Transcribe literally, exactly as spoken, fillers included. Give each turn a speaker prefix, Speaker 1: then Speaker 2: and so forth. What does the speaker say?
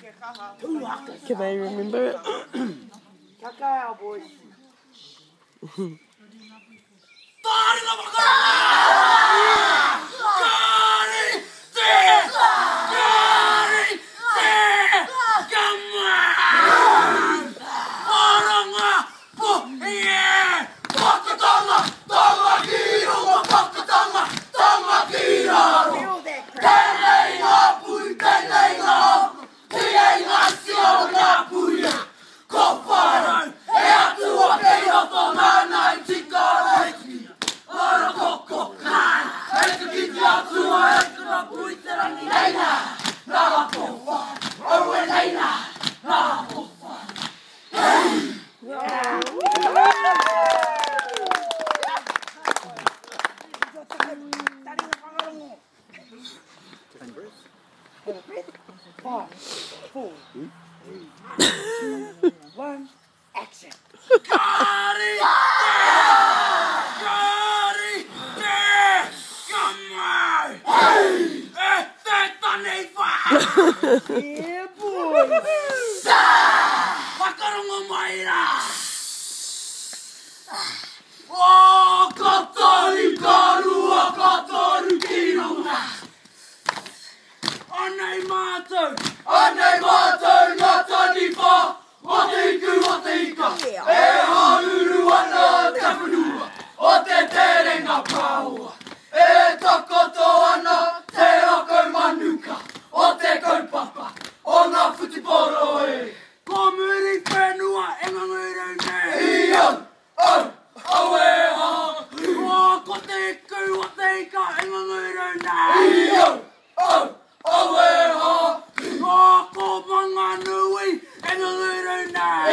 Speaker 1: Can I remember it?
Speaker 2: Kakao boys. Five, four, three, two, one, action.
Speaker 3: Got it! Got it! Come on! Hey! Hey, Taniwha!
Speaker 2: Yeah, boys!
Speaker 3: Whakarongo mai rā! O, katori karua, katori kironga! Anei mātou! Anei mātou ngā Taniwha! O te iku, o te ika! E hauru ana te whanua! O te terenga pāua! E takoto ana te ako manuka! O te kaupapa! O ngā whutiporo e! Ko muri whenua e ngā nguru nei! Ia! Au! Au e ha! O ko te iku, o te ika e ngā nguru nei! Ia! Au! Au e ha! O ko Mangonui e ngā nguru nei!